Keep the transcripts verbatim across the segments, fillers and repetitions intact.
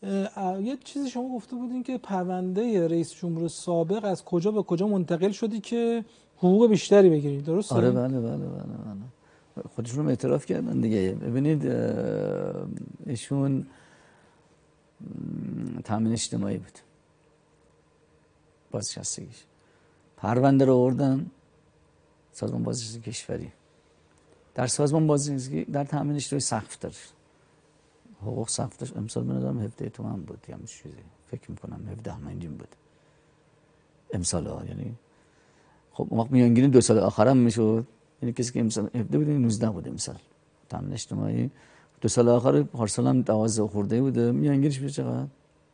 یه چیزی شما گفته بودین که پرونده رئیس جمهور سابق از کجا به کجا منتقل شدی که حقوق بیشتری بگیرید، درسته؟ آره بله بله بله بله. خودشون اعتراف کردن دیگه. ببینید ایشون تامین اجتماعی بود، بازنشستگیش. پرونده رو آوردن سازمان بازنشستگی کشوری. در سازمان بازنشستگی در تامین اجتماعی سقف داشت، حقوق سقف داشت. امسال من دارم هفده تومن بود یا همچین چیزی، فکر میکنم هفده همینجین بود امسال ها. یعنی خب اون وقت میانگین دو سال آخرم میشد، یعنی کسی که امسال هفده بود نوزده بود امسال تامین اجتماعی. دو سال آخر پارسال هم دوازده خورده بوده، میانگینش میشه چقدر؟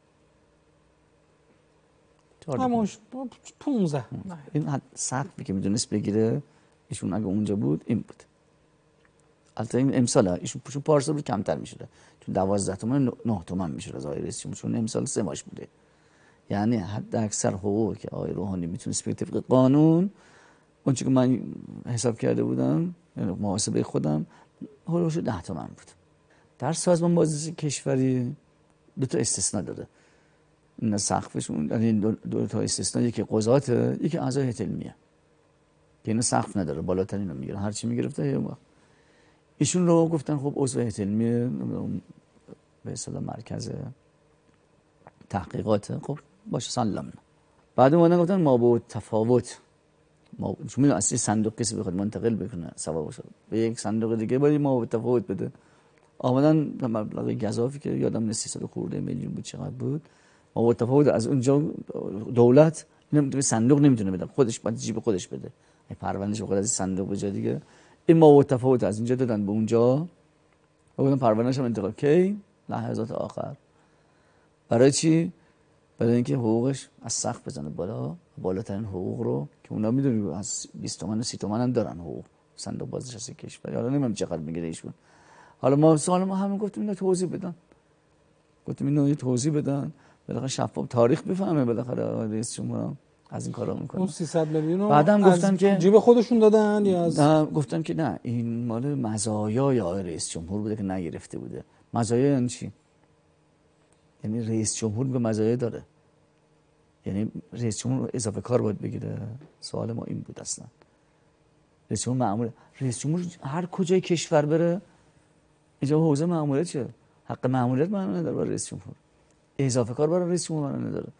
همونش پونزده. این حد سقفی که میدونست بگیره ایشون اگه اونجا بود این بود. البته این امسال ایشون چون پارسال بود کمتر میشده، چون دوازده تومن نه تومن میشه از آقای رئیس جمهور، چون امسال سه ماش بوده. یعنی حد اکثر حقوقی که آقای روحانی میتونست بگیره طبق قانون، اون چیزی که من حساب کرده بودم یعنی محاسبه خودم حدود ده تومن بود. در سازمان بازرسی کشوری دو تا استثناء داره. این سقفشون یعنی دو, دو تا استثناء، یکی قضاته یکی اعضای هیئت علمیه که اینو سقف نداره، بالاترین رو میگیره، هر چی میگرفته یه وقت ایشون رو گفتن خب عضو هیئت علمیه به اصطلاح مرکز تحقیقات، خب باشه سلام. بعد اومدن گفتن ما با تفاوت ما چون میدونن اصلی صندوق کسی بخواد منتقل بکنه سوا باشه به یک صندوق دیگه باید ما با تفاوت بده. آمدن مبلغ گزافی که یادم نیست سیصد خورده میلیون بود چقدر بود، ما با تفاوت از اونجا دولت نمیتونه صندوق نمیتونه بده، خودش باید جیب خودش بده، این پروندهش بخواد از صندوق به جای دیگه. این ما با تفاوت از اینجا دادن به اونجا و گفتن پروندهش هم انتقال کی لحظات آخر. برای چی؟ برای اینکه حقوقش از سقف بزنه بالا، بالاترین حقوق رو که اونا میدونی از بیست تومن و سی تومن هم دارن حقوق صندوق بازنشستگی کشور. حالا نمیدونم چقدر میگیره ایشون. حالا ما سوال ما همون گفتیم اینا توضیح بدن، گفتیم اینا یه توضیح بدن بالاخره شفاف تاریخ بفهمه بالاخره رئیس جمهور از این کارا میکنه. اون سیصد میلیون بعدم گفتن که جیب خودشون دادن یا از نه، گفتن که نه این مال مزایای آقای رئیس جمهور بوده که نگرفته بوده. مزایا یعنی چی؟ یعنی رئیس جمهور به مزایا داره، یعنی رئیس جمهور اضافه کار باید بگیره. سوال ما این بود اصلا. رئیس جمهور معمول رئیس جمهور هر کجای کشور بره اینجا حوزه مأموریت چه؟ حق مأموریت معنا نداره برای رئیس جمهور. اضافه کار برای رئیس جمهور معنا نداره.